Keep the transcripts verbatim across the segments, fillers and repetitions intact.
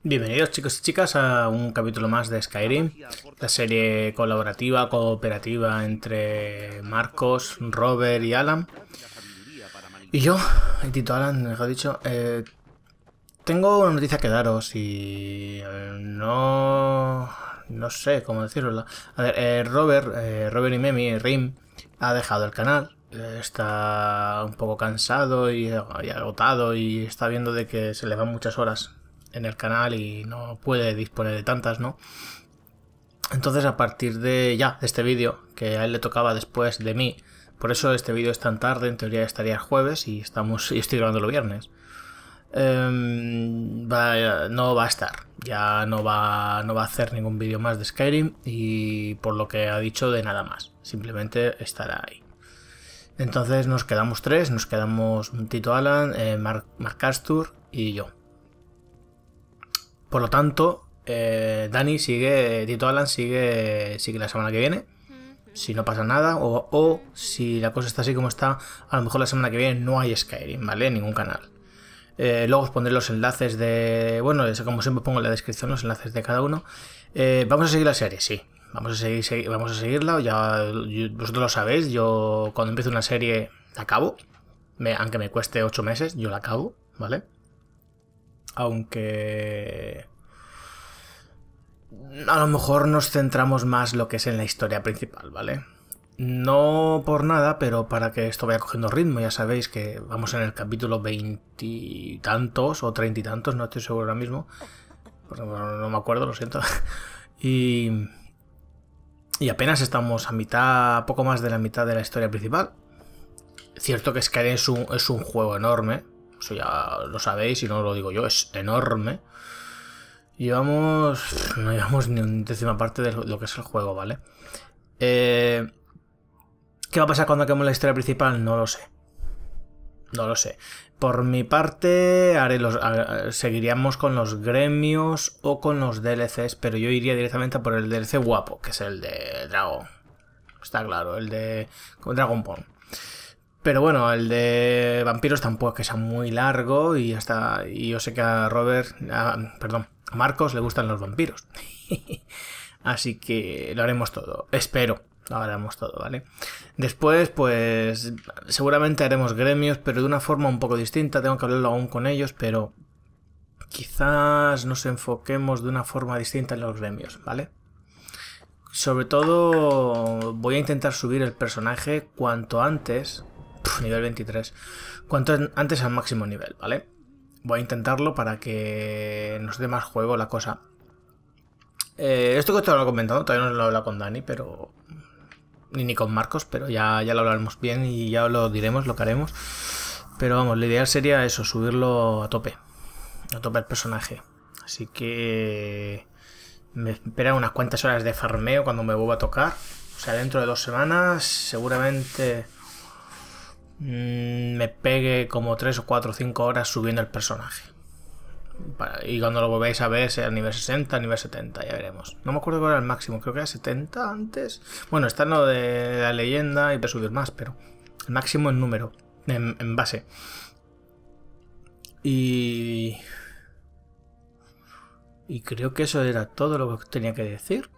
Bienvenidos chicos y chicas a un capítulo más de Skyrim, la serie colaborativa, cooperativa entre Marcos, Robert y Alan. Y yo, el Tito Alan, mejor dicho, eh, tengo una noticia que daros y eh, no, no sé cómo decirlo. A ver, eh, Robert, eh, Robert y Memi, Rim, ha dejado el canal. Está un poco cansado y, y agotado y está viendo de que se le van muchas horas en el canal y no puede disponer de tantas, ¿no? Entonces a partir de ya, de este vídeo, que a él le tocaba después de mí, por eso este vídeo es tan tarde, en teoría estaría el jueves y estamos y estoy grabando el viernes. Eh, va, no va a estar, ya no va, no va a hacer ningún vídeo más de Skyrim y por lo que ha dicho de nada más, simplemente estará ahí. Entonces nos quedamos tres, nos quedamos Tito Alan, eh, Mark, Mark Astur y yo. Por lo tanto, eh, Dani sigue, Tito Alan sigue, sigue la semana que viene, si no pasa nada, o, o si la cosa está así como está, a lo mejor la semana que viene no hay Skyrim, ¿vale? En ningún canal. Eh, luego os pondré los enlaces de, bueno, como siempre pongo en la descripción los enlaces de cada uno. Eh, vamos a seguir la serie, sí. Vamos a seguir, seguir, vamos a seguirla, ya yo, vosotros lo sabéis, yo cuando empiezo una serie la acabo, me, aunque me cueste ocho meses, yo la acabo, ¿vale? Aunque a lo mejor nos centramos más lo que es en la historia principal, ¿vale? No por nada, pero para que esto vaya cogiendo ritmo, ya sabéis que vamos en el capítulo veintitantos o treinta y tantos, no estoy seguro ahora mismo, porque bueno, no me acuerdo, lo siento. y... Y apenas estamos a mitad, poco más de la mitad de la historia principal. Cierto que Skyrim es un, es un juego enorme. Eso ya lo sabéis y no lo digo yo, es enorme. Llevamos... No llevamos ni una décima parte de lo que es el juego, ¿vale? Eh, ¿Qué va a pasar cuando acabemos la historia principal? No lo sé. No lo sé. Por mi parte, haré los, a, seguiríamos con los gremios o con los D L Cs, pero yo iría directamente por el D L C guapo, que es el de Dragon. Está claro, el de Dragonborn. Pero bueno, el de vampiros tampoco es que sea muy largo y hasta y yo sé que a Robert, a, perdón, a Marcos le gustan los vampiros. Así que lo haremos todo, espero. Lo haremos todo, ¿vale? Después, pues, seguramente haremos gremios, pero de una forma un poco distinta. Tengo que hablarlo aún con ellos, pero quizás nos enfoquemos de una forma distinta en los gremios, ¿vale? Sobre todo, voy a intentar subir el personaje cuanto antes, pf, nivel veintitrés, cuanto antes al máximo nivel, ¿vale? Voy a intentarlo para que nos dé más juego la cosa. Eh, esto que te lo he comentado, todavía no lo he hablado con Dani, pero... Ni, ni con Marcos, pero ya, ya lo hablaremos bien y ya lo diremos, lo que haremos. Pero vamos, la idea sería eso, subirlo a tope. A tope el personaje. Así que me esperan unas cuantas horas de farmeo cuando me vuelva a tocar. O sea, dentro de dos semanas seguramente mmm, me pegue como tres o cuatro o cinco horas subiendo el personaje. Y cuando lo volvéis a ver sea nivel sesenta, nivel setenta, ya veremos. No me acuerdo cuál era el máximo, creo que era setenta antes. Bueno, está en lo de la leyenda y puede subir más, pero el máximo en número, en, en base. Y... Y creo que eso era todo lo que tenía que decir.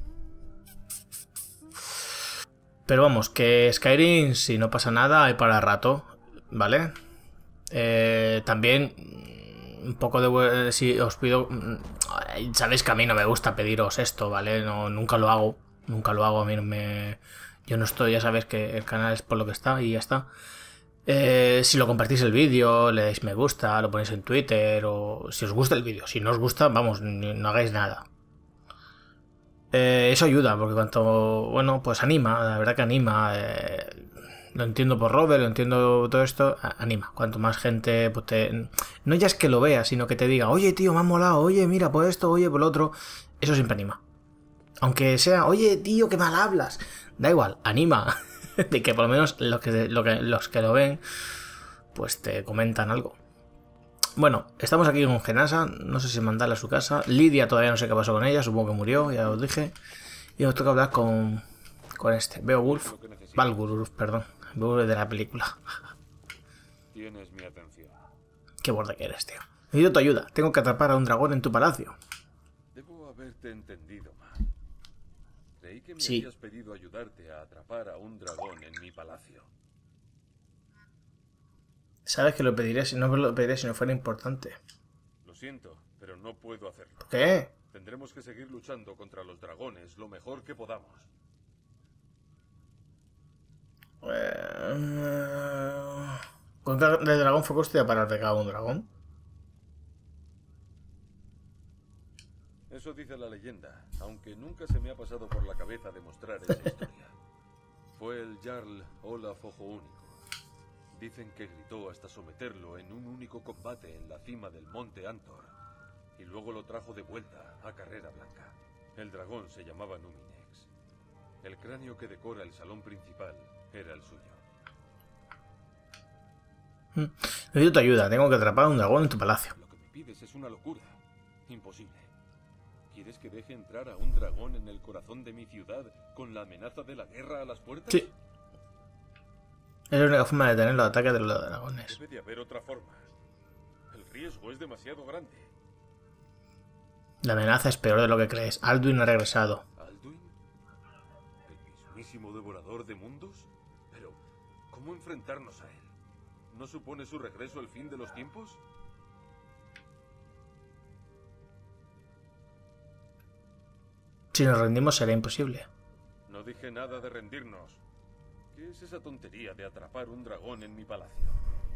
Pero vamos, que Skyrim, si no pasa nada, hay para rato, ¿vale? Eh, también... Un poco de... Si os pido... Sabéis que a mí no me gusta pediros esto, ¿vale? No, nunca lo hago. Nunca lo hago. A mí no me... Yo no estoy... Ya sabéis que el canal es por lo que está y ya está. Eh, si lo compartís el vídeo, le dais me gusta, lo ponéis en Twitter o... Si os gusta el vídeo. Si no os gusta, vamos, no hagáis nada. Eh, eso ayuda, porque cuanto... Bueno, pues anima. La verdad que anima... Eh, Lo entiendo por Robert, lo entiendo todo esto, anima. Cuanto más gente, pues te... No ya es que lo vea, sino que te diga, oye tío, me ha molado, oye mira por esto, oye por lo otro. Eso siempre anima. Aunque sea, oye tío, qué mal hablas. Da igual, anima. De que por lo menos los que, lo que, los que lo ven, pues te comentan algo. Bueno, estamos aquí con Genasa, no sé si mandarla a su casa. Lidia todavía no sé qué pasó con ella, supongo que murió, ya os dije. Y nos toca hablar con, con este, Beowulf, Balgurulf, perdón. De la película. Tienes mi atención. Qué borde que eres, tío. Necesito tu ayuda. Tengo que atrapar a un dragón en tu palacio. Debo haberte entendido mal. Creí que me Sí. habías pedido ayudarte a atrapar a un dragón en mi palacio. Sabes que lo pediré si no lo pediré si no fuera importante. Lo siento, pero no puedo hacerlo. ¿Por qué? Tendremos que seguir luchando contra los dragones lo mejor que podamos. Eh... Contra el dragón fue coste para atacar a un dragón. Eso dice la leyenda, aunque nunca se me ha pasado por la cabeza demostrar esa historia. Fue el Jarl Olaf Ojo Único. Dicen que gritó hasta someterlo en un único combate en la cima del monte Antor, y luego lo trajo de vuelta a Carrera Blanca. El dragón se llamaba Numinex. El cráneo que decora el salón principal era el suyo. Necesito tu ayuda. Tengo que atrapar a un dragón en tu palacio. Lo que me pides es una locura. Imposible. ¿Quieres que deje entrar a un dragón en el corazón de mi ciudad con la amenaza de la guerra a las puertas? Sí. Es la única forma de detener los ataques de los dragones. Debe de haber otra forma. El riesgo es demasiado grande. La amenaza es peor de lo que crees. Alduin ha regresado. ¿Alduin? ¿El mismísimo devorador de mundos? Pero, ¿cómo enfrentarnos a él? ¿No supone su regreso el fin de los tiempos? Si nos rendimos será imposible. No dije nada de rendirnos. ¿Qué es esa tontería de atrapar un dragón en mi palacio?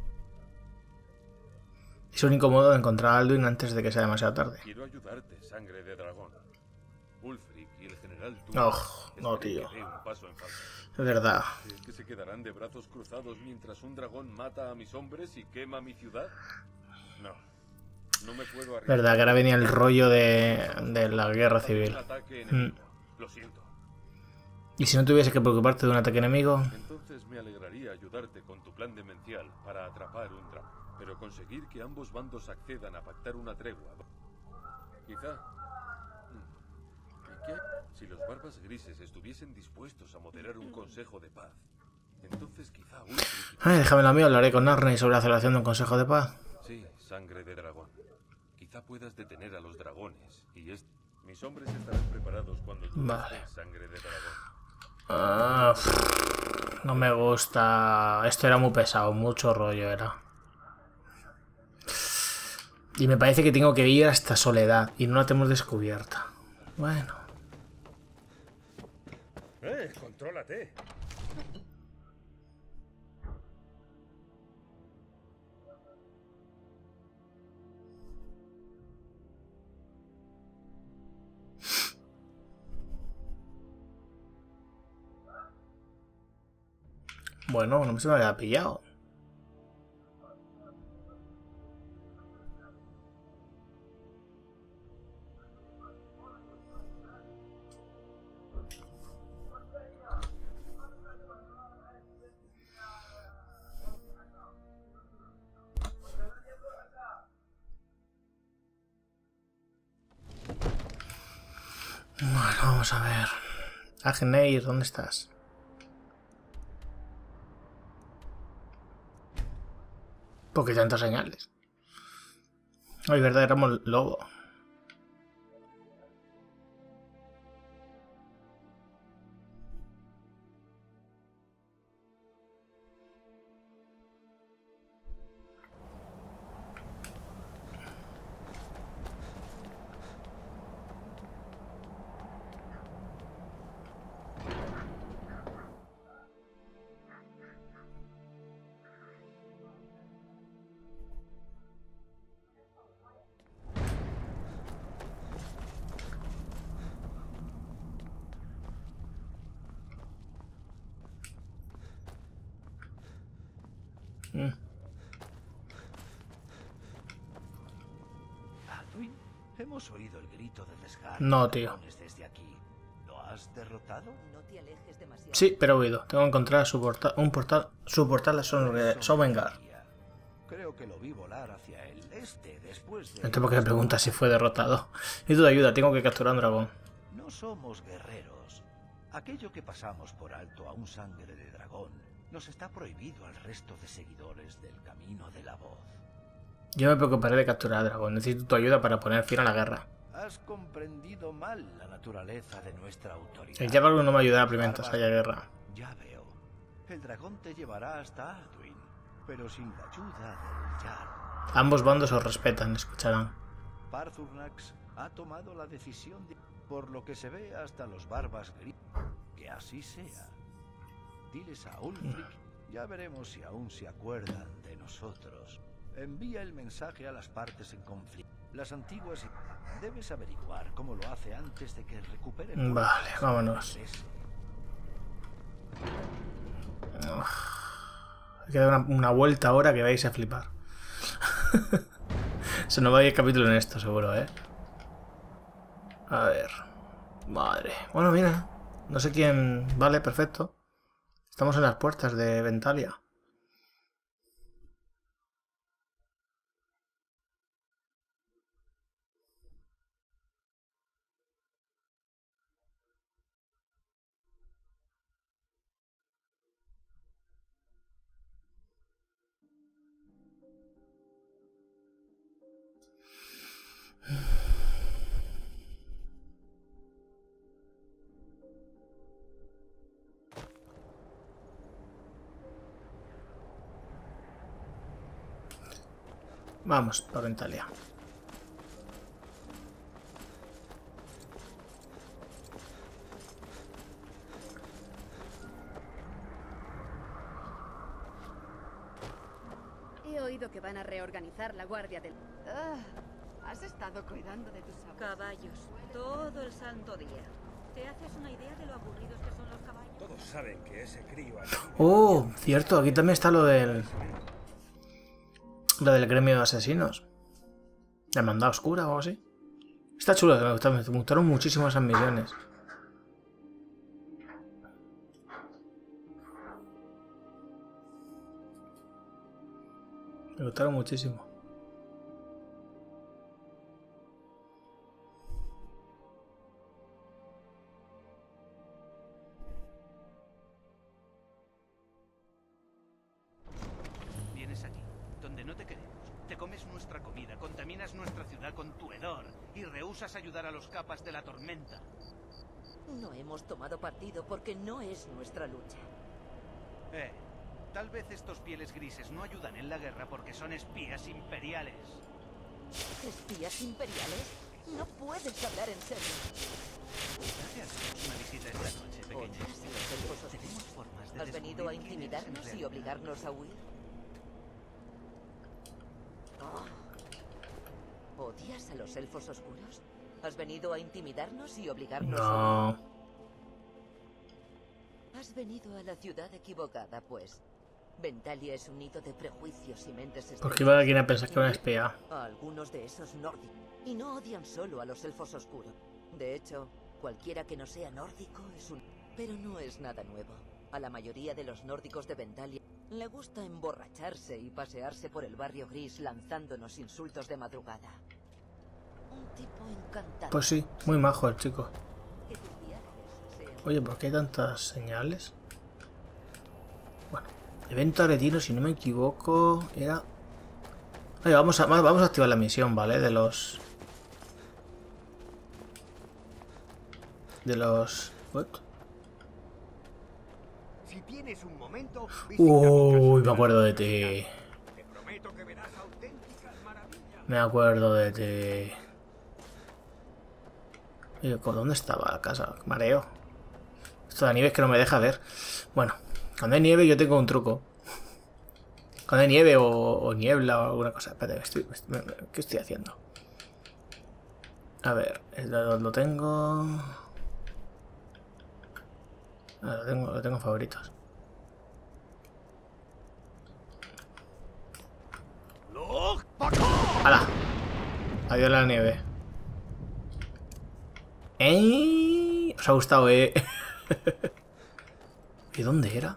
Es el único modo de encontrar a Alduin antes de que sea demasiado tarde. Quiero ayudarte, sangre de dragón. Ulfric y el general Tull Oh, no, esperen tío. que dé un paso en falso. Es verdad. ¿Crees que se quedarán de brazos cruzados mientras un dragón mata a mis hombres y quema mi ciudad? No. No me puedo arriesgar. Verdad que ahora venía el rollo de, de la guerra civil. Un ataque enemigo. Mm. Lo siento. ¿Y si no tuviese que preocuparte de un ataque enemigo? Entonces me alegraría ayudarte con tu plan demencial para atrapar un dragón. Pero conseguir que ambos bandos accedan a pactar una tregua. Quizá. ¿Y qué? Si los barbas grises estuviesen dispuestos a moderar un consejo de paz, entonces quizá Ulfric... Ay, déjame lo mío, hablaré con Arney sobre la celebración de un consejo de paz. Sí, sangre de dragón. Quizá puedas detener a los dragones y es... Mis hombres estarán preparados cuando tú Vale. estés, sangre de dragón. Ah, pff, no me gusta. Esto era muy pesado, mucho rollo era. Y me parece que tengo que ir hasta Soledad y no la tenemos descubierta. Bueno. ¡Eh! ¡Contrólate! Bueno, no se me había pillado. Bueno, vamos a ver. Agneir, ¿dónde estás? ¿Por qué tantas señales? Ay, verdad, éramos lobo. Mm. Alduin, hemos oído el grito de desgarro. No, tío. Desde aquí. ¿Lo has derrotado? No te alejes demasiado. Sí, pero he oído. Tengo que encontrar su portal, un portal, su portal a Son- Sovngarde. Creo que lo vi volar hacia el este después de... No tengo que me pregunta si fue derrotado. Necesito de ayuda, tengo que capturar un dragón. No somos guerreros. Aquello que pasamos por alto a un sangre de dragón nos está prohibido al resto de seguidores del Camino de la Voz. Yo me preocuparé de capturar a Dragón. Necesito tu ayuda para poner fin a la guerra. Has comprendido mal la naturaleza de nuestra autoridad. El Jarl no me ayudará primero mientras haya guerra. Ya veo. El dragón te llevará hasta Alduin, pero sin la ayuda del Jarl. Ambos bandos os respetan, escucharán. Parzurnax ha tomado la decisión de... Por lo que se ve hasta los barbas gritos. Que así sea. Diles a Ulfric. Ya veremos si aún se acuerdan de nosotros. Envía el mensaje a las partes en conflicto. Las antiguas... Debes averiguar cómo lo hace antes de que recuperen... Vale, vámonos. Hay que dar una, una vuelta ahora que vais a flipar. Se nos va a ir el capítulo en esto, seguro, ¿eh? A ver. Madre. Bueno, mira. No sé quién... Vale, perfecto. Estamos en las puertas de Ventalia. Vamos, para Ventalia. He oído que van a reorganizar la guardia del... Ah, has estado cuidando de tus caballos todo el santo día. ¿Te haces una idea de lo aburridos que son los caballos? Todos saben que ese crío aquí... Oh, cierto, aquí también está lo del... Lo del gremio de asesinos. La hermandad oscura o algo así. Está chulo, me gustaron, me gustaron muchísimo esas misiones. Me gustaron muchísimo. Vienes aquí, donde no te queremos. Te comes nuestra comida, contaminas nuestra ciudad con tu hedor y rehusas ayudar a los capas de la tormenta. No hemos tomado partido porque no es nuestra lucha. Eh, tal vez estos pieles grises no ayudan en la guerra porque son espías imperiales. ¿Espías imperiales? No puedes hablar en serio. Gracias. Una visita esta noche, pequeña. ¿Odias a los elfos oscuros? Tenemos formas de ¿Has venido a descubrir quién eres en intimidarnos y realidad. obligarnos a huir? Oh. ¿Odias a los elfos oscuros? ¿Has venido a intimidarnos y obligarnos a No. huir? Has venido a la ciudad equivocada, pues. Ventalia es un nido de prejuicios y mentes Porque iba alguien a estúpidas. pensar que era una espía. A algunos de esos nórdicos. Y no odian solo a los elfos oscuros. De hecho, cualquiera que no sea nórdico es un... Pero no es nada nuevo. A la mayoría de los nórdicos de Ventalia le gusta emborracharse y pasearse por el barrio gris lanzándonos insultos de madrugada. Un tipo encantador. Pues sí, muy majo el chico. Que tus viajes sean... Oye, ¿por qué hay tantas señales? Bueno, evento aretino, si no me equivoco, era... Oye, vamos a, vamos a activar la misión, ¿vale? De los... De los... ¿What? Si tienes un momento, Uy, me acuerdo de ti. te prometo que verás auténticas maravillas. Me acuerdo de ti. Oye, ¿por dónde estaba la casa? Mareo. Esto de nieve es que no me deja ver. Bueno, cuando hay nieve yo tengo un truco. Cuando hay nieve o, o niebla o alguna cosa. Espérate, estoy, me- me- ¿qué estoy haciendo? A ver, lo, lo tengo... Ah, lo tengo, lo tengo en favoritos. ¡Hala! Adiós la nieve. ¡Ey! Os ha gustado, eh. ¿Y dónde era?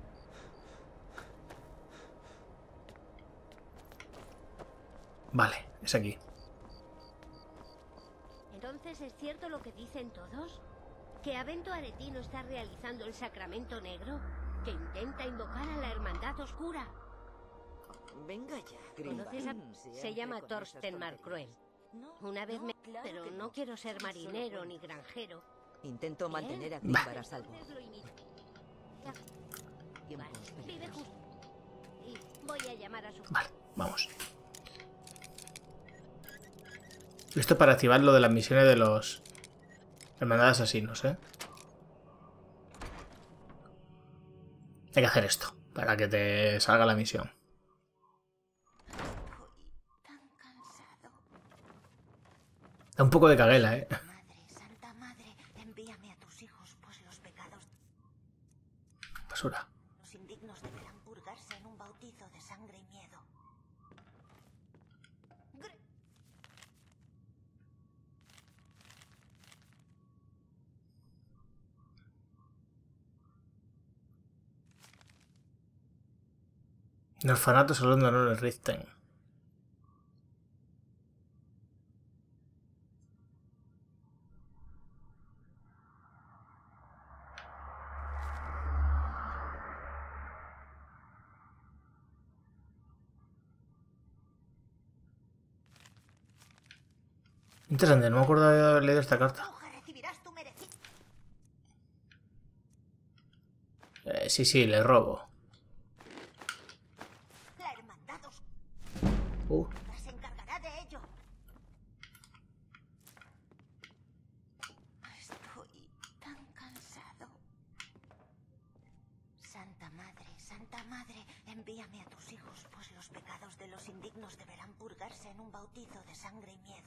Vale, es aquí. Entonces, ¿es cierto lo que dicen todos? ¿Que Avento Aretino está realizando el sacramento negro? ¿Que intenta invocar a la Hermandad Oscura? Venga ya, ¿Conoces a... Grimvar. Se Siempre llama con Thorsten esas Markruel. tonterías. No, Una vez no, me... claro Pero que no quiero ser Solo marinero cuento. ni granjero. Intento mantener a Bien. Grimvar a salvo. Entonces lo imito. Tiempos Vale, vive peligrosos. justo. Y voy a llamar a su... Vale, vamos. Esto para activar lo de las misiones de los... Hermandad de asesinos, ¿eh? Hay que hacer esto para que te salga la misión. Tan cansado. Da un poco de caguela, ¿eh? Madre, Santa Madre, envíame a tus hijos, pues los pecados Basura. los indignos deberán purgarse en un bautizo de sangre y miedo. Gr- En el orfanato Salón de Honor de Riften. Interesante, no me acuerdo de haber leído esta carta. Bruja, recibirás tu merecido. Eh, sí, sí, le robo. La hermandad os Uh, se encargará de ello. Estoy tan cansado. Santa Madre, Santa Madre, envíame a tus hijos, pues los pecados de los indignos deberán purgarse en un bautizo de sangre y miedo.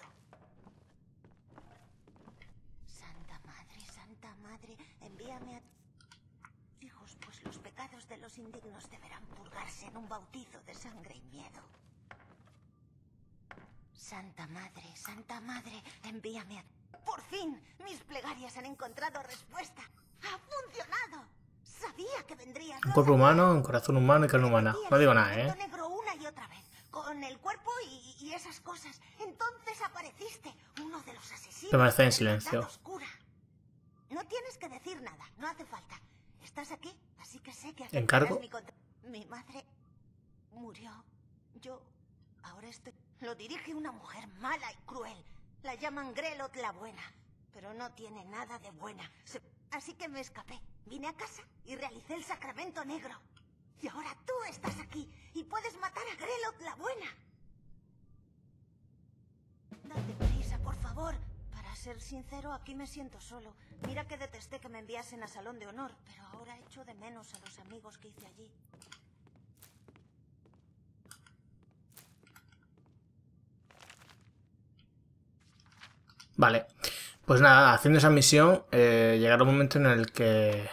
Santa Madre, Santa Madre, envíame a hijos, pues los pecados de los indignos deberán purgarse en un bautizo de sangre y miedo. Santa Madre, Santa Madre, envíame a... ¡Por fin! Mis plegarias han encontrado respuesta. ¡Ha funcionado! Sabía que vendrías. un cuerpo humano, un corazón humano y carne humana. No digo nada, ¿eh? Negro una y otra vez, con el cuerpo y, y esas cosas. Entonces apareciste, uno de los asesinos. Permanece en de la silencio. Hermandad Oscura. No tienes que decir nada, no hace falta. Estás aquí, así que sé que aceptarás ¿Encargo? mi contra- Mi madre murió. Yo ahora estoy... Lo dirige una mujer mala y cruel. La llaman Grelot la Buena, pero no tiene nada de buena. Se- Así que me escapé. Vine a casa y realicé el sacramento negro. Y ahora tú estás aquí y puedes matar a Grelot la Buena. Date prisa, por favor. Para ser sincero, aquí me siento solo. Mira que detesté que me enviasen a Salón de Honor, pero ahora echo de menos a los amigos que hice allí. Vale. Pues nada, haciendo esa misión, eh, llegará un momento en el que...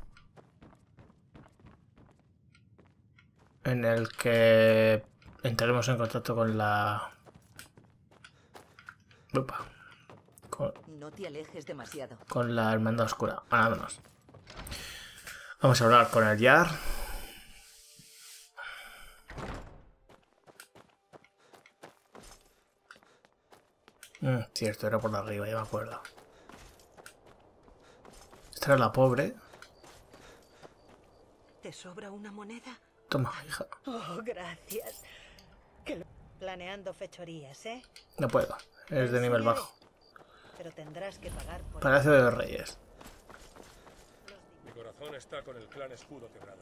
En el que entraremos en contacto con la... Upa. Con, No te alejes demasiado. con la Hermandad Oscura. Ah, vámonos. Vamos a hablar con el Jar. Mm, cierto, era por arriba, ya me acuerdo. Esta era la pobre. ¿Te sobra una moneda? Toma, hija. Oh, gracias. Que lo... Planeando fechorías, ¿eh? No puedo. Es de nivel bajo. Pero tendrás que pagar por... Palacio de los Reyes. Mi corazón está con el clan Escudo Quebrado.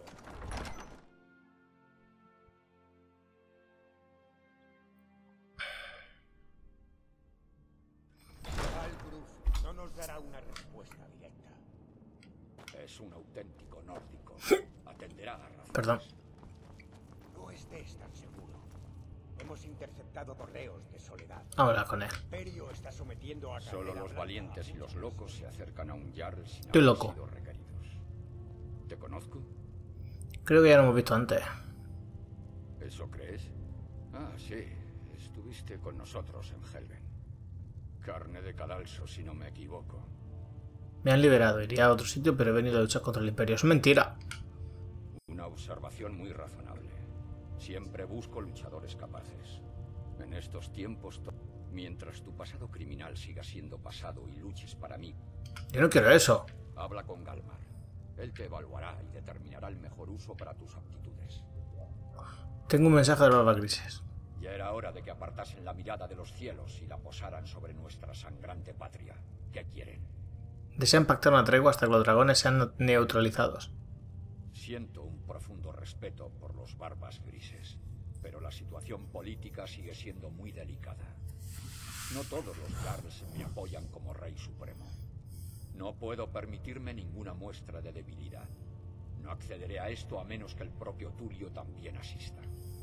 Albruf no nos dará una respuesta directa. Es un auténtico nórdico. Atenderá a razones. Perdón. No estés tan seguro. Hemos interceptado correos de Soledad. Vamos a hablar con él. El Imperio está sometiendo a Solo Caldera los Blanca. valientes y los locos se acercan a un Jarl sin Estoy haber loco. sido requeridos. ¿Te conozco? Creo que ya lo hemos visto antes. ¿Eso crees? Ah, sí. Estuviste con nosotros en Helgen. Carne de cadalso, si no me equivoco. Me han liberado. Iría a otro sitio, pero he venido a luchar contra el Imperio. Es mentira. Una observación muy razonable. Siempre busco luchadores capaces. En estos tiempos, to- mientras tu pasado criminal siga siendo pasado y luches para mí, Yo no quiero eso. habla con Galmar. Él te evaluará y determinará el mejor uso para tus aptitudes. Tengo un mensaje de los barbas grises. Ya era hora de que apartasen la mirada de los cielos y la posaran sobre nuestra sangrante patria. ¿Qué quieren? Desean pactar una tregua hasta que los dragones sean neutralizados. Siento un profundo respeto por los barbas grises, pero la situación política sigue siendo muy delicada. No todos los Jarls me apoyan como rey supremo. No puedo permitirme ninguna muestra de debilidad. No accederé a esto a menos que el propio Tulio también asista.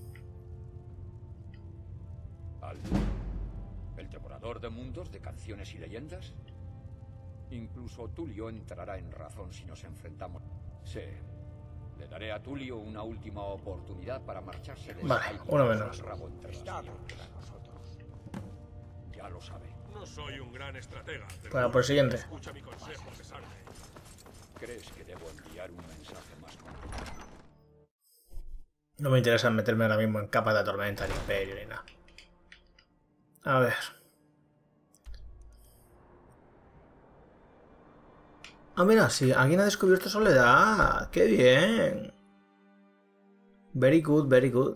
¿Aldur? ¿El devorador de mundos de canciones y leyendas? Incluso Tulio entrará en razón si nos enfrentamos. Sí. Le daré a Tulio una última oportunidad para marcharse de Vale, uno menos. Rabo entre las piernas. Ya lo sabe. No soy un gran estratega. Pero Bueno, por el siguiente. Escucha mi consejo, que salve. ¿Crees que debo enviar un mensaje más completo? No me interesa meterme ahora mismo en capas de tormenta, ni imperio, ni nada. A ver. Ah, mira, sí, alguien ha descubierto Soledad. ¡Qué bien! Very good, very good.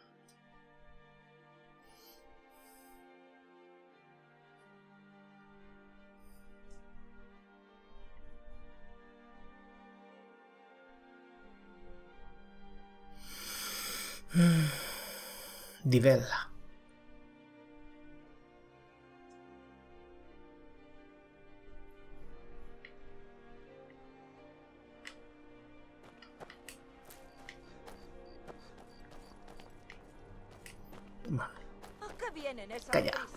Divella. ¿A qué vienen esas Calla. prisas?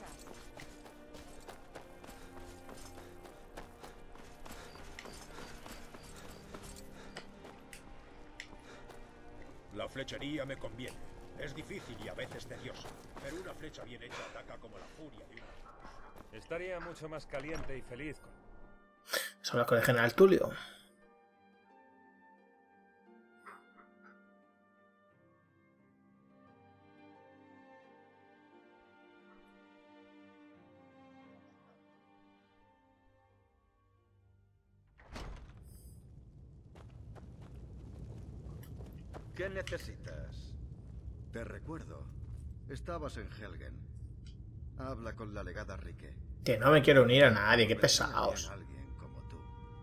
La flechería me conviene. Es difícil y a veces tedioso, pero una flecha bien hecha ataca como la furia de una... Estaría mucho más caliente y feliz con... Se habla con el general Tulio. ¿Qué necesitas? Te recuerdo. Estabas en Helgen. Habla con la legada Rike. Que no me quiero unir a nadie, qué pesados. Alguien como tú.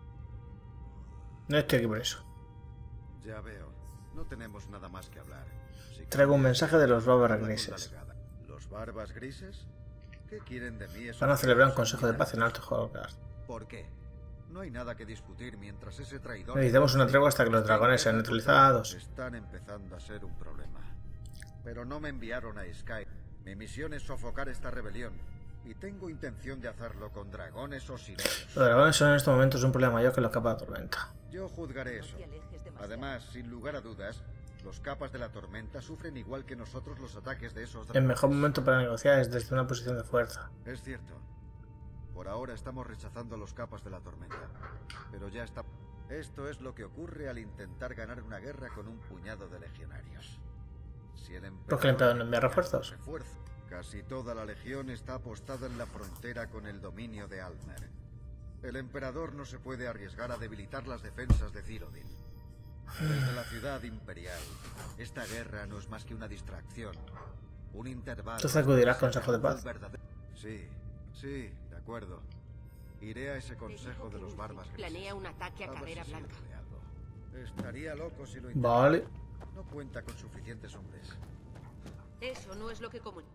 No estoy aquí por eso. Ya veo. No tenemos nada más que hablar. Si Traigo un quieres, mensaje de los barbas habla con la grises. legada. ¿Los barbas grises? ¿Qué quieren de mí esos Van a celebrar un grises consejo de paz en sanguinarios? Alto Hogard. ¿Por qué? No hay nada que discutir mientras ese traidor... Necesitamos una tregua hasta que los dragones sean neutralizados. Están empezando a ser un problema. Pero no me enviaron a Sky. Mi misión es sofocar esta rebelión. Y tengo intención de hacerlo con dragones o sin ellos. Los dragones son en estos momentos un problema mayor que los capas de tormenta. Yo juzgaré eso. Además, sin lugar a dudas, los capas de la tormenta sufren igual que nosotros los ataques de esos dragones. El mejor momento para negociar es desde una posición de fuerza. Es cierto. Por ahora estamos rechazando los capas de la tormenta. Pero ya está... Esto es lo que ocurre al intentar ganar una guerra con un puñado de legionarios. Si el ¿Por qué el emperador no envía refuerzos? refuerzo, casi toda la legión está apostada en la frontera con el dominio de Altmer. El emperador no se puede arriesgar a debilitar las defensas de Cyrodiil. Desde la ciudad imperial, esta guerra no es más que una distracción. Un intervalo... ¿Tú acudirás al Consejo de Paz? Sí, sí, de acuerdo. Iré a ese consejo de los barbas grises. Planea un ataque a ver cadera si sirve blanca. de algo. Estaría loco si lo intentara. Vale. No cuenta con suficientes hombres. Eso no es lo que comunica.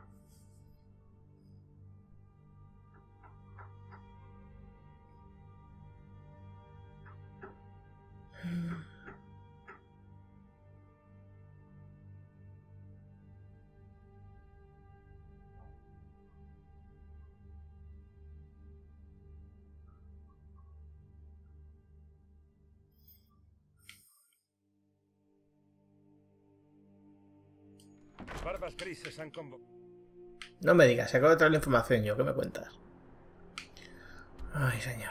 Barbas grises han convocado. No me digas, se acaba de traer la información yo, ¿qué me cuentas? Ay, señor.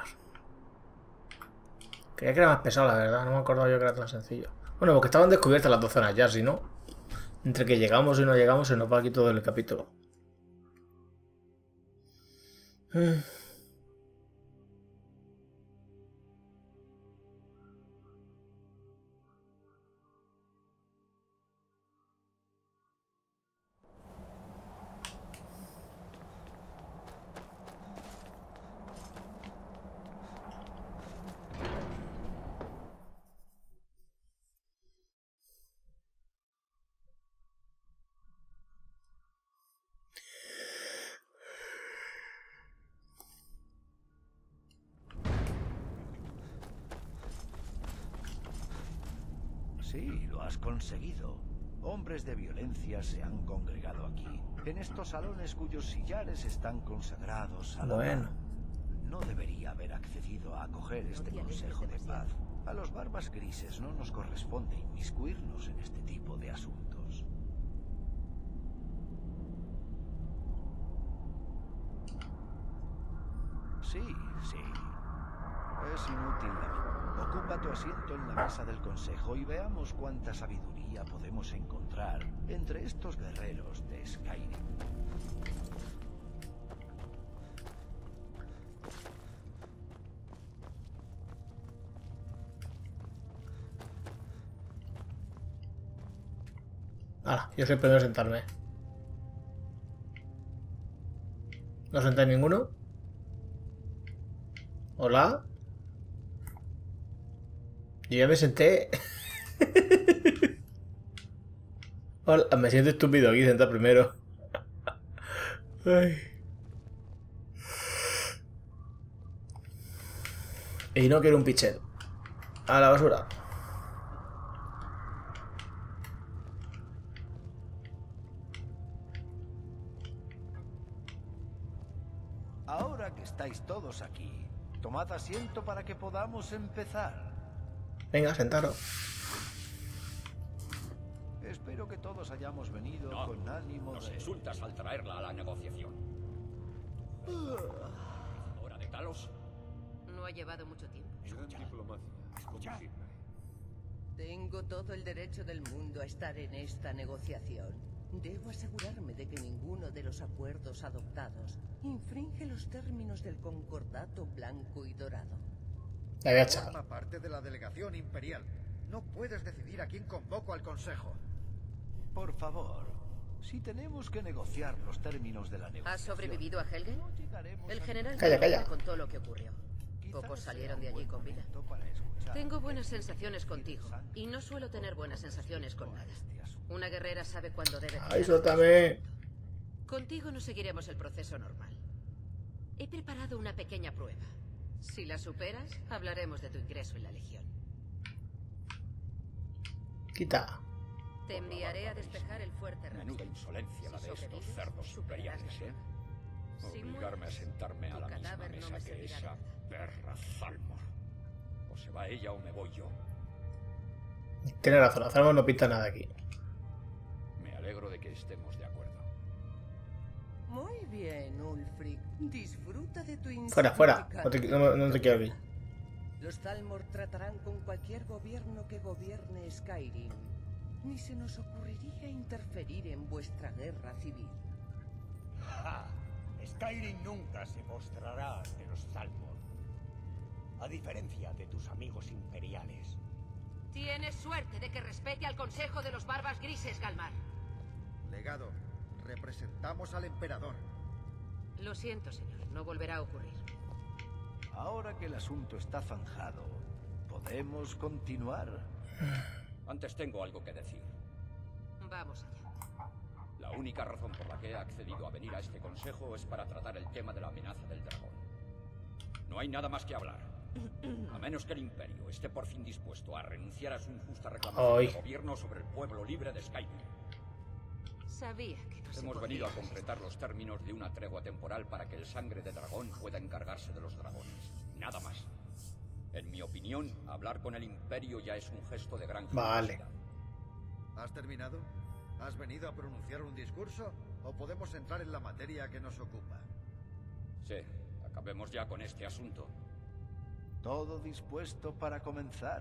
Creía que era más pesado, la verdad, no me acordaba yo que era tan sencillo. Bueno, porque estaban descubiertas las dos zonas ya, si no. Entre que llegamos y no llegamos se nos va aquí todo el capítulo. Mm. Sí, lo has conseguido. Hombres de violencia se han congregado aquí, en estos salones cuyos sillares están consagrados a la Bueno. paz. No debería haber accedido a acoger este consejo de paz. A los barbas grises no nos corresponde inmiscuirnos en este tipo de asuntos. Sí, sí. Es inútil la vida. Ocupa tu asiento en la mesa del consejo y veamos cuánta sabiduría podemos encontrar entre estos guerreros de Skyrim. Ah, yo soy el primero en sentarme. ¿No sentáis ninguno? Hola. Yo ya me senté. Hola, me siento estúpido aquí, sentar primero. Ay. Y no quiero un pichel. A la basura. Ahora que estáis todos aquí, tomad asiento para que podamos empezar. Venga, sentaros. Espero que todos hayamos venido No, con ánimo nos de... insultas al traerla a la negociación. ¿Hora de Talos? No ha llevado mucho tiempo. Gran diplomacia, como siempre. Tengo todo el derecho del mundo a estar en esta negociación. Debo asegurarme de que ninguno de los acuerdos adoptados infringe los términos del concordato blanco y dorado. La voy a echar. Forma parte de la delegación imperial. No puedes decidir a quién convoco al consejo. Por favor, si tenemos que negociar los términos de la negociación... ¿Has sobrevivido a Helgen? El general Calla, calla. me contó lo que ocurrió. Pocos salieron de allí con vida. Tengo buenas sensaciones contigo, y no suelo tener buenas sensaciones con nada. Una guerrera sabe cuándo debe... Ay, suéltame. Contigo no seguiremos el proceso normal. He preparado una pequeña prueba. Si la superas, hablaremos de tu ingreso en la Legión. Quita. Te enviaré a despejar el fuerte Ramsay. Menuda insolencia la de estos sobrevives, cerdos superarás imperiales, la ¿eh? prueba. Si Obligarme a mueres, sentarme a tu la misma cadáver no mesa me que servirá de esa nada. perra Zalmor. O se va ella o me voy yo. Tiene razón, Azarmo no pinta nada aquí. Me alegro de que estemos de acuerdo. Muy bien, Ulfric. Disfruta de tu Fuera, fuera. No te, no, no te quiero aquí. Los Thalmor tratarán con cualquier gobierno que gobierne Skyrim. Ni se nos ocurriría interferir en vuestra guerra civil. ¡Ja! Skyrim nunca se mostrará ante los Thalmor. A diferencia de tus amigos imperiales. Tienes suerte de que respete al Consejo de los Barbas Grises, Galmar. Legado, representamos al emperador. Lo siento, señor. No volverá a ocurrir. Ahora que el asunto está zanjado, ¿podemos continuar? Antes tengo algo que decir. Vamos allá. La única razón por la que he accedido a venir a este consejo es para tratar el tema de la amenaza del dragón. No hay nada más que hablar. A menos que el Imperio esté por fin dispuesto a renunciar a su injusta reclamación Ay. de gobierno sobre el pueblo libre de Skyrim. Sabía que no se Hemos podía venido a resistir. concretar los términos de una tregua temporal para que el sangre de dragón pueda encargarse de los dragones. Nada más. En mi opinión, hablar con el Imperio ya es un gesto de gran Vale. generosidad. ¿Has terminado? ¿Has venido a pronunciar un discurso? ¿O podemos entrar en la materia que nos ocupa? Sí, acabemos ya con este asunto. ¿Todo dispuesto para comenzar?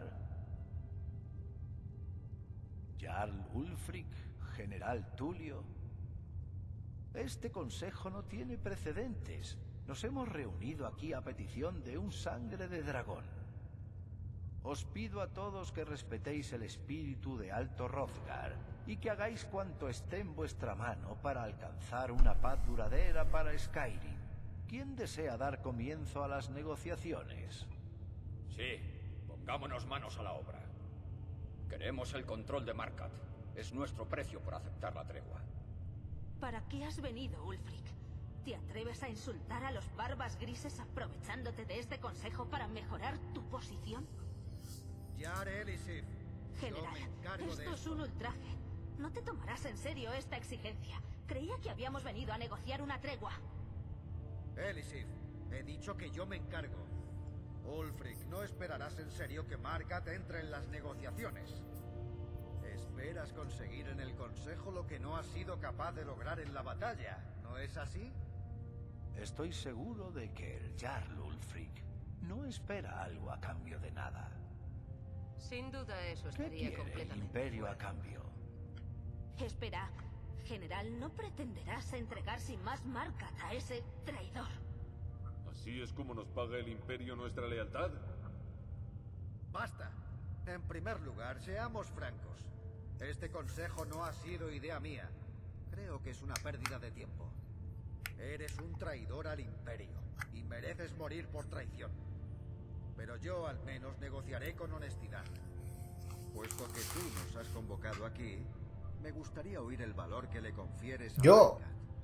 Jarl Ulfric, General Tulio. Este consejo no tiene precedentes. Nos hemos reunido aquí a petición de un sangre de dragón. Os pido a todos que respetéis el espíritu de Alto Hrothgar y que hagáis cuanto esté en vuestra mano para alcanzar una paz duradera para Skyrim. ¿Quién desea dar comienzo a las negociaciones? Sí, pongámonos manos a la obra. Queremos el control de Markat. Es nuestro precio por aceptar la tregua. ¿Para qué has venido, Ulfric? ¿Te atreves a insultar a los barbas grises aprovechándote de este consejo para mejorar tu posición? Jar Elisif, General, esto es un ultraje. No te tomarás en serio esta exigencia. Creía que habíamos venido a negociar una tregua. Elisif, he dicho que yo me encargo. Ulfric, no esperarás en serio que Markat entre en las negociaciones. Esperas conseguir en el Consejo lo que no has sido capaz de lograr en la batalla, ¿no es así? Estoy seguro de que el Jarl Ulfric no espera algo a cambio de nada. Sin duda eso ¿Qué estaría quiere el completamente Imperio fuera. a cambio? Espera, General, ¿no pretenderás entregar sin más Markat a ese traidor? ¿Así es como nos paga el Imperio nuestra lealtad? Basta. En primer lugar, seamos francos. Este consejo no ha sido idea mía. Creo que es una pérdida de tiempo. Eres un traidor al Imperio y mereces morir por traición. Pero yo al menos negociaré con honestidad. Puesto que tú nos has convocado aquí, me gustaría oír el valor que le confieres a Yo.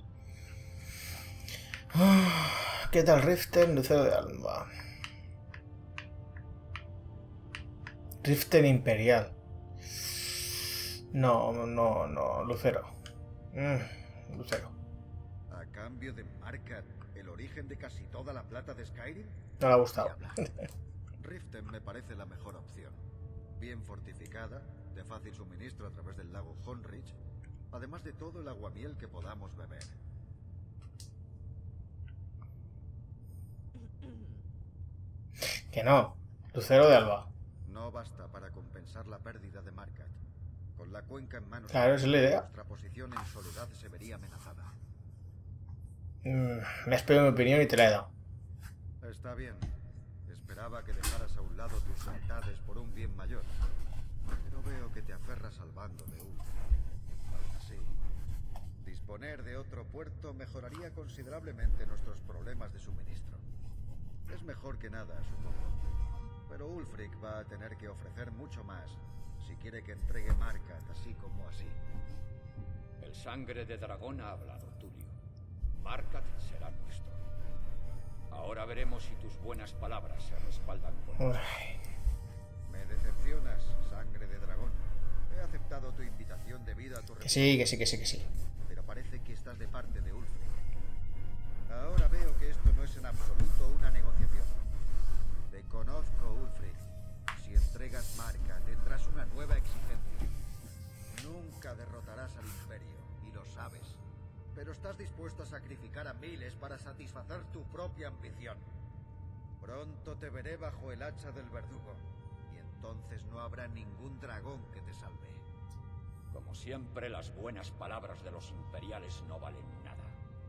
Markat. ¿Qué tal Riften, Lucero de Alba? Riften Imperial. No, no, no, Lucero. Mm, Lucero. A cambio de Markat, el origen de casi toda la plata de Skyrim. No le ha gustado. Riften me parece la mejor opción. Bien fortificada, de fácil suministro a través del lago Honrich, además de todo el aguamiel que podamos beber. Que no, Lucero de Alba. No basta para compensar la pérdida de Markat. Con la cuenca en manos, Claro, esa es la idea. nuestra posición en soledad se vería amenazada. Mm, me has pedido mi opinión y te la he dado. Está bien. Esperaba que dejaras a un lado tus lealtades por un bien mayor. Pero veo que te aferras al bando de Ulfric. Aún así, disponer de otro puerto mejoraría considerablemente nuestros problemas de suministro. Es mejor que nada, supongo. Pero Ulfric va a tener que ofrecer mucho más si quiere que entregue Markat así como así. El sangre de dragón ha hablado, Tulio. Markat será nuestro. Ahora veremos si tus buenas palabras se respaldan con... Ay. Me decepcionas, sangre de dragón. He aceptado tu invitación debido a tu... Que sí, que sí, que sí, que sí. Pero parece que estás de parte de Ulfric. Ahora veo que esto no es en absoluto una negociación. Te conozco, Ulfric. Si entregas Marka, tendrás una nueva exigencia. Nunca derrotarás al Imperio, y lo sabes. Pero estás dispuesto a sacrificar a miles para satisfacer tu propia ambición. Pronto te veré bajo el hacha del verdugo, y entonces no habrá ningún dragón que te salve. Como siempre, las buenas palabras de los imperiales no valen nada.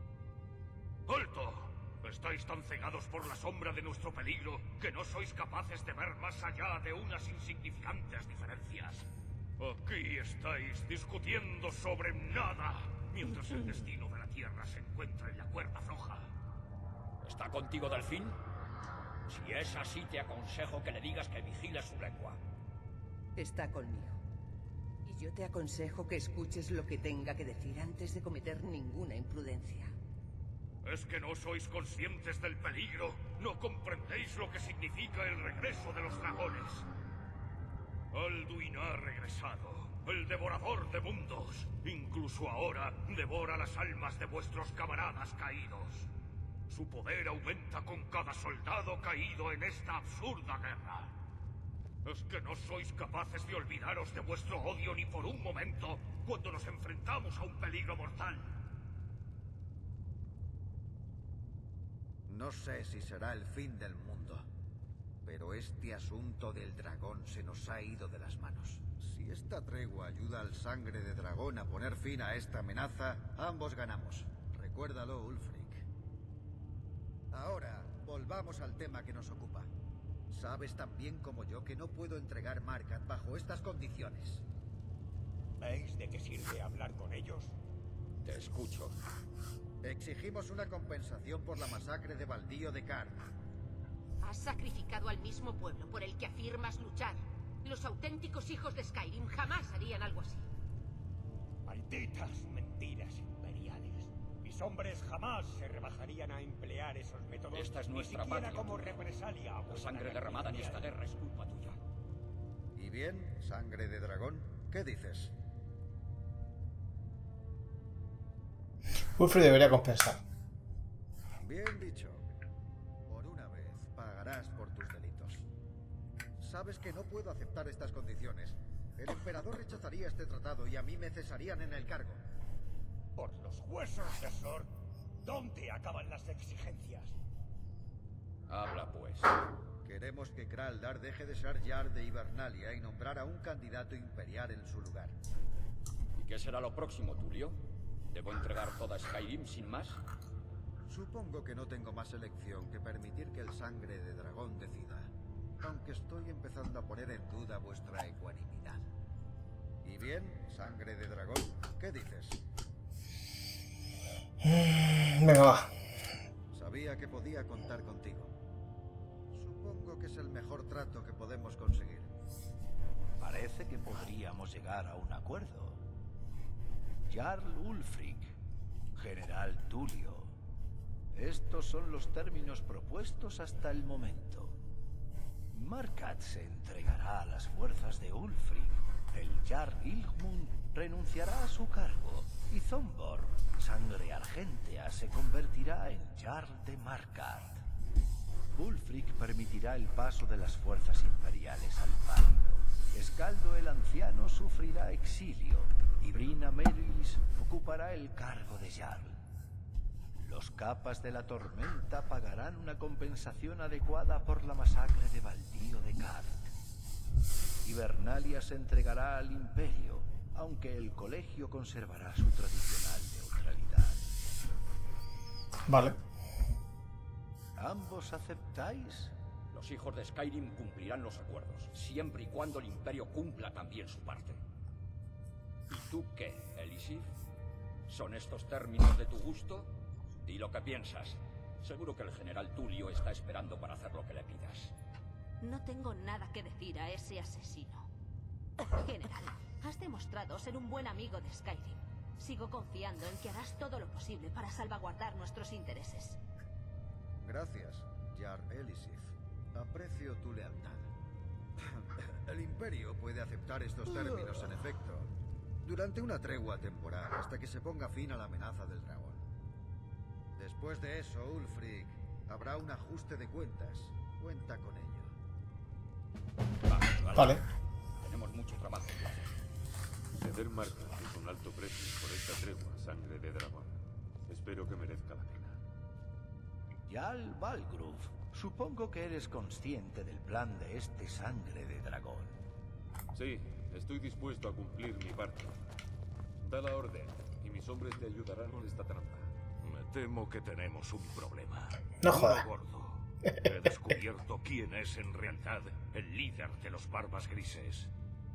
¡Alto! Estáis tan cegados por la sombra de nuestro peligro que no sois capaces de ver más allá de unas insignificantes diferencias. Aquí estáis discutiendo sobre nada, mientras el destino de la Tierra se encuentra en la cuerda floja. ¿Está contigo Delfín? Si es así, te aconsejo que le digas que vigile su lengua. Está conmigo. Y yo te aconsejo que escuches lo que tenga que decir antes de cometer ninguna imprudencia. ¿Es que no sois conscientes del peligro? ¿No comprendéis lo que significa el regreso de los dragones? Alduin ha regresado, el devorador de mundos. Incluso ahora devora las almas de vuestros camaradas caídos. Su poder aumenta con cada soldado caído en esta absurda guerra. ¿Es que no sois capaces de olvidaros de vuestro odio ni por un momento cuando nos enfrentamos a un peligro mortal? No sé si será el fin del mundo, pero este asunto del dragón se nos ha ido de las manos. Si esta tregua ayuda al sangre de dragón a poner fin a esta amenaza, ambos ganamos. Recuérdalo, Ulfric. Ahora, volvamos al tema que nos ocupa. Sabes tan bien como yo que no puedo entregar Markat bajo estas condiciones. ¿Veis de qué sirve hablar con ellos? Te escucho. Exigimos una compensación por la masacre de Baldío de Karn. Has sacrificado al mismo pueblo por el que afirmas luchar. Los auténticos hijos de Skyrim jamás harían algo así. Malditas mentiras imperiales. Mis hombres jamás se rebajarían a emplear esos métodos. Esta es nuestra ni siquiera patria. como represalia. La sangre derramada en esta guerra es culpa tuya. Y bien, sangre de dragón? ¿Qué dices? Ulfric debería compensar. Bien dicho. Por una vez pagarás por tus delitos. Sabes que no puedo aceptar estas condiciones. El emperador rechazaría este tratado y a mí me cesarían en el cargo. Por los huesos de Sor, ¿dónde acaban las exigencias? Habla pues. Queremos que Kraldar deje de ser Jarl de Hibernalia y nombrar a un candidato imperial en su lugar. ¿Y qué será lo próximo, Tulio? ¿Debo entregar toda Skyrim sin más? Supongo que no tengo más elección que permitir que el sangre de dragón decida. Aunque estoy empezando a poner en duda vuestra ecuanimidad. ¿Y bien, sangre de dragón? ¿Qué dices? Venga, va. Sabía que podía contar contigo. Supongo que es el mejor trato que podemos conseguir. Parece que podríamos llegar a un acuerdo. Jarl Ulfric, General Tulio. Estos son los términos propuestos hasta el momento. Markat se entregará a las fuerzas de Ulfric. El Jarl Ilgmund renunciará a su cargo. Y Zomborg, sangre argentea, se convertirá en Jarl de Markat. Ulfric permitirá el paso de las fuerzas imperiales al Pálido. Escaldo el anciano sufrirá exilio. Y Brina Merys ocupará el cargo de Jarl. Los capas de la tormenta pagarán una compensación adecuada por la masacre de Baldío de Karth. Hibernalia se entregará al Imperio, aunque el colegio conservará su tradicional neutralidad. Vale. ¿Ambos aceptáis? Los hijos de Skyrim cumplirán los acuerdos, siempre y cuando el Imperio cumpla también su parte. ¿Y tú qué, Elisif? ¿Son estos términos de tu gusto? Di lo que piensas. Seguro que el general Tulio está esperando para hacer lo que le pidas. No tengo nada que decir a ese asesino. General, has demostrado ser un buen amigo de Skyrim. Sigo confiando en que harás todo lo posible para salvaguardar nuestros intereses. Gracias, Jarl Elisif. Aprecio tu lealtad. El Imperio puede aceptar estos términos, en efecto, durante una tregua temporal hasta que se ponga fin a la amenaza del dragón. Después de eso, Ulfric, habrá un ajuste de cuentas. Cuenta con ello. Vale, vale. Vale. Tenemos mucho trabajo que hacer. Ceder Markat es un alto precio por esta tregua, sangre de dragón. Espero que merezca la pena. Jarl Balgruf, supongo que eres consciente del plan de este sangre de dragón. Sí, estoy dispuesto a cumplir mi parte. Da la orden y mis hombres te ayudarán con esta trampa. Me temo que tenemos un problema. No joda. Gordo. He descubierto quién es en realidad el líder de los Barbas Grises.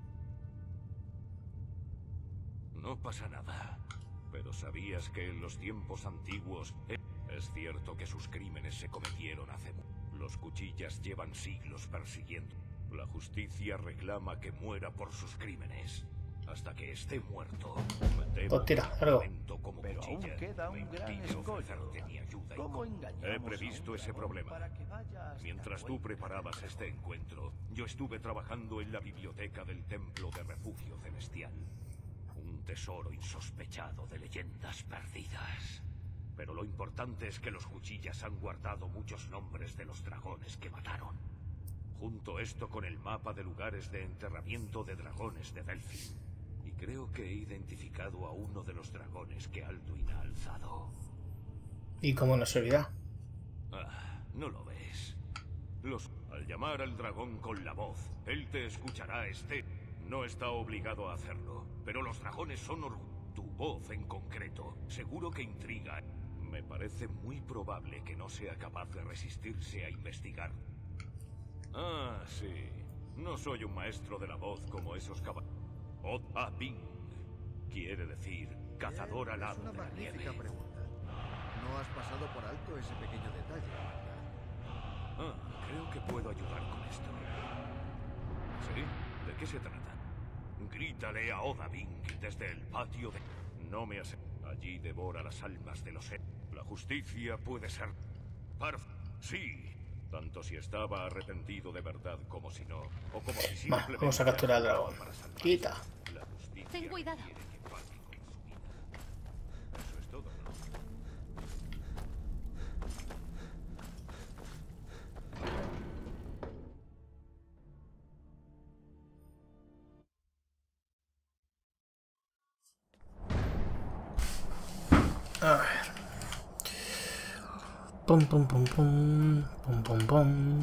No pasa nada. Pero ¿sabías que en los tiempos antiguos es cierto que sus crímenes se cometieron hace mucho? Los cuchillas llevan siglos persiguiendo. La justicia reclama que muera por sus crímenes. Hasta que esté muerto. Me temo Pues tira, que algo. como Pero aún cuchilla queda me un gran impide escollo. ofrecerte mi ayuda y ¿Cómo co- engañamos He a un previsto ese dragón problema. para que vaya hasta Mientras tú preparabas este encuentro, yo estuve trabajando en la biblioteca del Templo de Refugio Celestial. Un tesoro insospechado de leyendas perdidas. Pero lo importante es que los cuchillas han guardado muchos nombres de los dragones que mataron. Junto esto con el mapa de lugares de enterramiento de dragones de Delfin. Y creo que he identificado a uno de los dragones que Alduin ha alzado. ¿Y cómo no se olvida? Ah, no lo ves. Los... Al llamar al dragón con la voz, él te escuchará, este. No está obligado a hacerlo, pero los dragones son orgullosos. Tu voz en concreto, seguro que intriga. Me parece muy probable que no sea capaz de resistirse a investigar. Ah, sí. No soy un maestro de la voz como esos caballeros. Od-a-Bing quiere decir cazador Bien, alado es una de la magnífica nieve. pregunta. No has pasado por alto ese pequeño detalle. Ah, creo que puedo ayudar con esto. ¿Sí? ¿De qué se trata? Grítale a Odahviing desde el patio de... No me hace... Allí devora las almas de los... he- La justicia puede ser... Parf... Sí. Tanto si estaba arrepentido de verdad como si no, o como si Va, simplemente vamos a capturar al dragón. Quita. Ten cuidado. Eso es todo, ¿no? A ver. Pum, pum, pum, pum. Pum, pum, pum.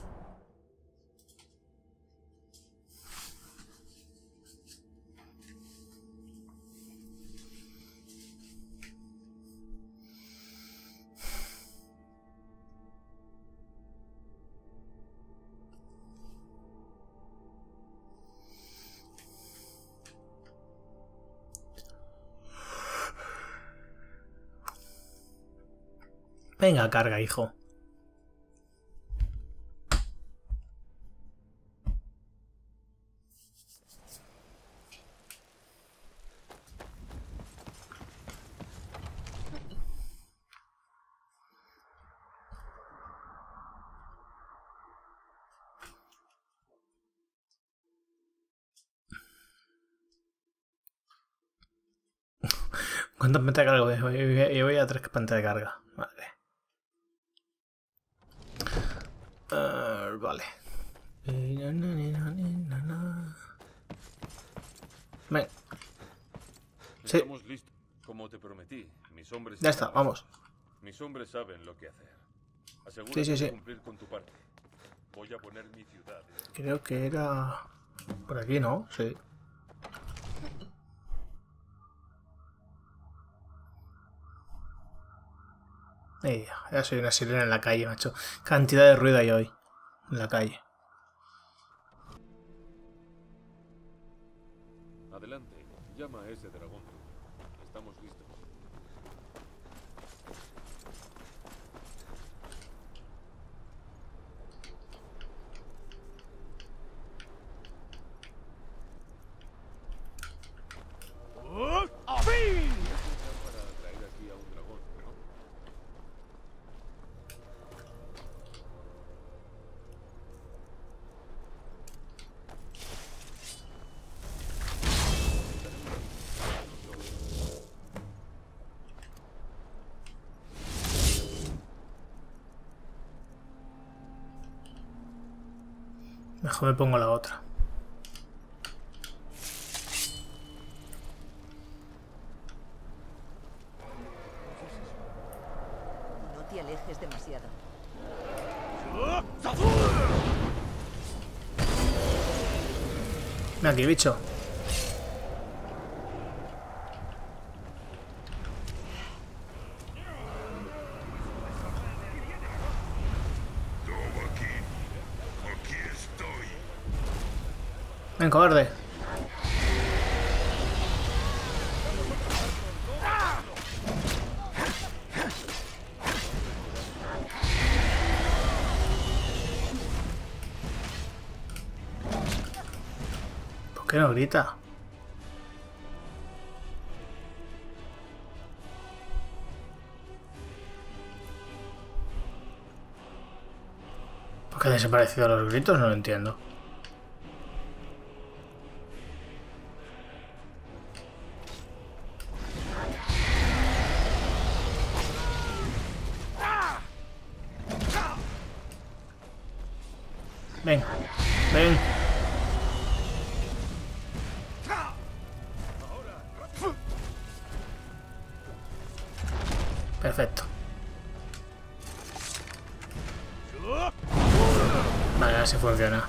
Venga, carga, hijo. ¿Cuántas pantallas de carga? Yo voy a tres pantallas de carga. Vale. Uh, vale. Ven. Sí. Estamos listos. Como te prometí, mis hombres... Ya está, vamos. Mis hombres saben lo que hacer. Asegúrate Sí, sí, sí. de cumplir con tu parte. Voy a poner mi ciudad. Creo que era... por aquí, ¿no? Sí. Ey, ya soy una sirena en la calle, macho. Cantidad de ruido hay hoy en la calle. Adelante, llama a ese dragón. Estamos listos. ¡A fin! Para traer aquí a un dragón, ¿no? Mejor me pongo la otra. No te alejes demasiado. Ven aquí, bicho. Ven, cobarde. ¿Por qué no grita? ¿Por qué han desaparecido los gritos? No lo entiendo. Ven, ven. Perfecto. Vale, así funciona.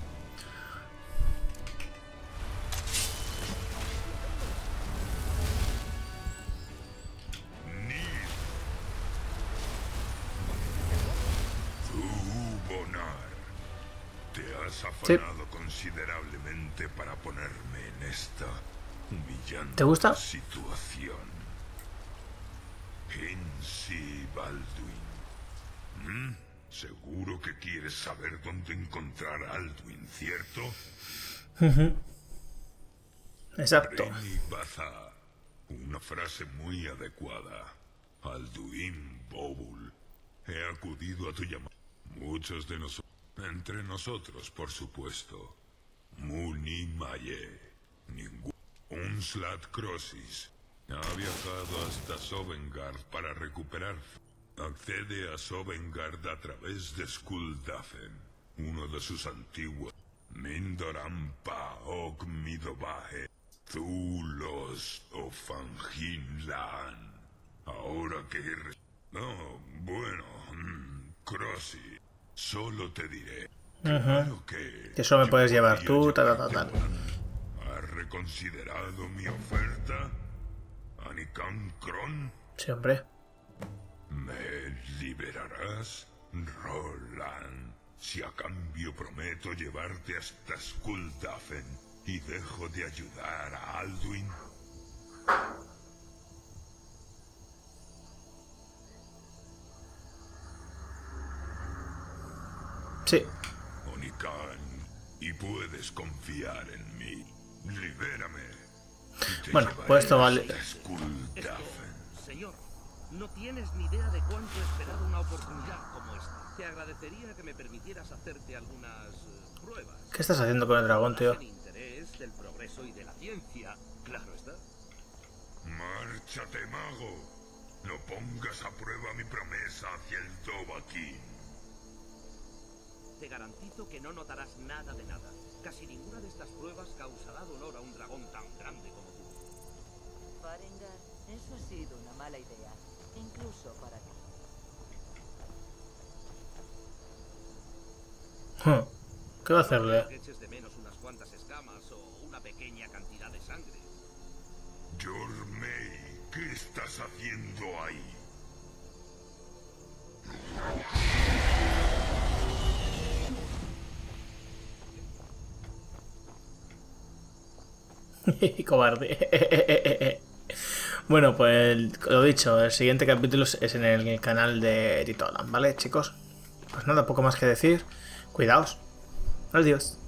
Sí. Considerablemente para ponerme en esta humillante ¿Te gusta? situación. Hensi Balduin. ¿Mm? Seguro que quieres saber dónde encontrar a Alduin, ¿cierto? Uh-huh. Exacto. Brini Baza. Una frase muy adecuada. Alduin Bobul. He acudido a tu llamada. Muchos de nosotros, entre nosotros, por supuesto. Muni Maye, ningún. Unslat Crossis ha viajado hasta Sovngarde para recuperar. Accede a Sovngarde a través de Skuldafn, uno de sus antiguos. Mindorampa Ok Midobaje, Zulos o Fanginlan. Ahora que... Oh, bueno, Crossi, solo te diré. Uh-huh. Que eso me puedes llevar tú, tal, tal, tal. ¿Has reconsiderado mi oferta, Anikan Kron? Sí, hombre. ¿Me liberarás, Roland? Si a cambio prometo llevarte hasta Skuldafn y dejo de ayudar a Alduin. Sí. Onikan, y puedes confiar en mí. Libérame. Bueno, pues esto vale. Esto, señor, no tienes ni idea de cuánto he esperado una oportunidad como esta. Te agradecería que me permitieras hacerte algunas uh, pruebas. ¿Qué estás haciendo con el dragón, tío? El interés del progreso y de la ciencia, claro está. Márchate, mago. No pongas a prueba mi promesa hacia el Dovahkiin. Te garantizo que no notarás nada de nada. Casi ninguna de estas pruebas causará dolor a un dragón tan grande como tú. Farengar, eso ha sido una mala idea, incluso para ti. Huh. ¿Qué va a hacerle? Que eches de menos unas cuantas escamas o una pequeña cantidad de sangre. Jormei, ¿qué estás haciendo ahí? Cobarde. Bueno, pues lo dicho, el siguiente capítulo es en el canal de Editolan, ¿vale, chicos? Pues nada, poco más que decir. Cuidaos. Adiós.